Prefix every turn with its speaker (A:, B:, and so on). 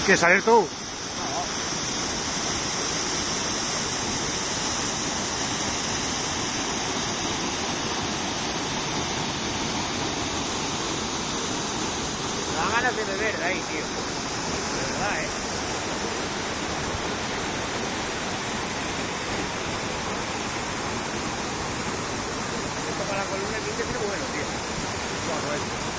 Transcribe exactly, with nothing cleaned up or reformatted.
A: ¿Quieres salir tú?
B: Me da ganas de beber de ahí, tío. De verdad, eh. Esto para la columna tiene que ser bueno, tío. Bueno, esto.